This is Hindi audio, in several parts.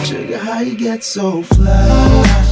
Sugar, how you get so fly?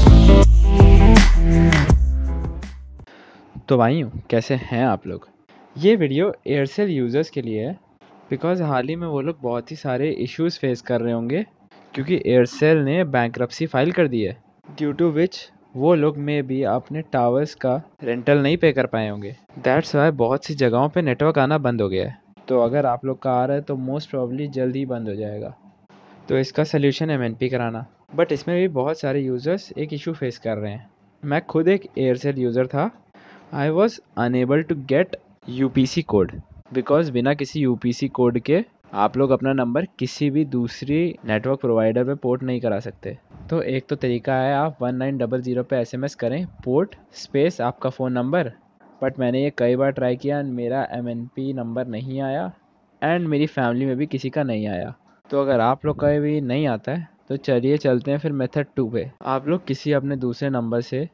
तो भाइयों, कैसे हैं आप लोग। ये वीडियो एयरसेल यूज़र्स के लिए है बिकॉज़ हाल ही में वो लोग बहुत ही सारे इश्यूज़ फेस कर रहे होंगे क्योंकि एयरसेल ने बैंक्रप्सी फाइल कर दी है, ड्यू टू विच वो लोग में भी अपने टावर्स का रेंटल नहीं पे कर पाए होंगे। दैट्स वाई बहुत सी जगहों पे नेटवर्क आना बंद हो गया है। तो अगर आप लोग का आ रहा है तो मोस्ट प्रॉब्ली जल्द ही बंद हो जाएगा। तो इसका सल्यूशन है MNP कराना, बट इसमें भी बहुत सारे यूज़र्स एक इशू फेस कर रहे हैं। मैं खुद एक एयरसेल यूज़र था। I was unable to get UPC code because बिना किसी UPC कोड के आप लोग अपना नंबर किसी भी दूसरी नेटवर्क प्रोवाइडर पे पोर्ट नहीं करा सकते। तो एक तो तरीका है, आप 1900 पे SMS करें पोर्ट स्पेस आपका फ़ोन नंबर। बट मैंने ये कई बार ट्राई किया एंड मेरा MNP नंबर नहीं आया एंड मेरी फैमिली में भी किसी का नहीं आया। तो अगर आप लोग का भी नहीं आता है तो चलिए चलते हैं फिर मेथड 2 पे। आप लोग किसी अपने दूसरे नंबर से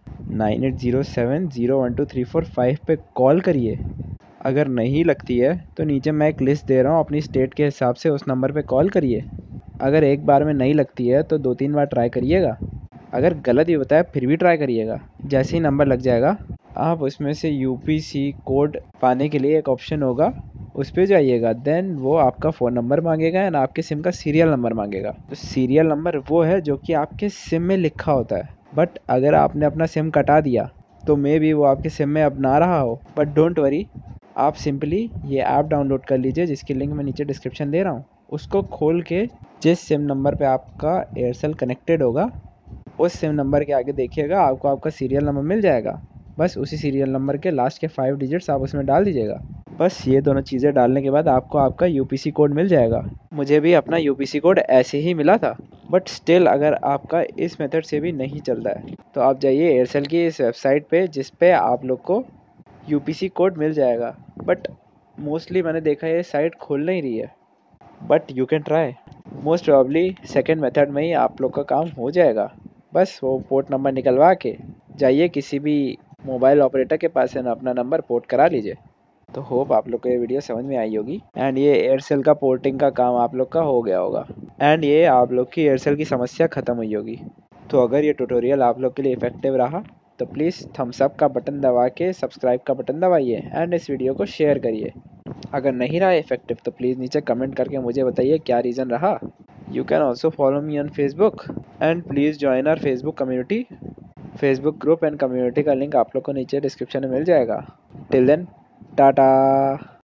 9807012345 पे कॉल करिए। अगर नहीं लगती है तो नीचे मैं एक लिस्ट दे रहा हूँ, अपनी स्टेट के हिसाब से उस नंबर पे कॉल करिए। अगर एक बार में नहीं लगती है तो 2-3 बार ट्राई करिएगा। अगर गलत ही बताए फिर भी ट्राई करिएगा। जैसे ही नंबर लग जाएगा आप उसमें से UPC कोड पाने के लिए एक ऑप्शन होगा, उस पर जाइएगा। देन वो आपका फ़ोन नंबर मांगेगा एंड आपके सिम का सीरियल नंबर मांगेगा। तो सीरियल नंबर वो है जो कि आपके सिम में लिखा होता है। बट अगर आपने अपना सिम कटा दिया तो मे बी वो आपके सिम में अब ना रहा हो। बट डोंट वरी, आप सिंपली ये ऐप डाउनलोड कर लीजिए जिसकी लिंक मैं नीचे डिस्क्रिप्शन दे रहा हूँ। उसको खोल के जिस सिम नंबर पे आपका एयरसेल कनेक्टेड होगा उस सिम नंबर के आगे देखिएगा, आपको आपका सीरियल नंबर मिल जाएगा। बस उसी सीरियल नंबर के लास्ट के 5 डिजिट्स आप उसमें डाल दीजिएगा। बस ये दोनों चीज़ें डालने के बाद आपको आपका UPC कोड मिल जाएगा। मुझे भी अपना UPC कोड ऐसे ही मिला था। बट स्टिल अगर आपका इस मेथड से भी नहीं चलता है तो आप जाइए एयरसेल की इस वेबसाइट पे जिस पे आप लोग को UPC कोड मिल जाएगा। बट मोस्टली मैंने देखा है ये साइट खोल नहीं रही है। But you can try, most probably second method में ही आप लोग का काम हो जाएगा। बस वो पोर्ट नंबर निकलवा के जाइए किसी भी मोबाइल ऑपरेटर के पास है ना, अपना नंबर पोर्ट करा लीजिए। तो होप आप लोग को ये वीडियो समझ में आई होगी एंड ये एयरसेल का पोर्टिंग का काम आप लोग का हो गया होगा एंड ये आप लोग की एयरसेल की समस्या ख़त्म हुई होगी। तो अगर ये ट्यूटोरियल आप लोग के लिए इफेक्टिव रहा तो प्लीज़ थम्स अप का बटन दबा के सब्सक्राइब का बटन दबाइए एंड इस वीडियो को शेयर करिए। अगर नहीं रहा इफेक्टिव तो प्लीज़ नीचे कमेंट करके मुझे बताइए क्या रीज़न रहा। You can also follow me on Facebook and please join our Facebook community. Facebook group and community का लिंक आप लोग को नीचे डिस्क्रिप्शन में मिल जाएगा। Till then, Tata.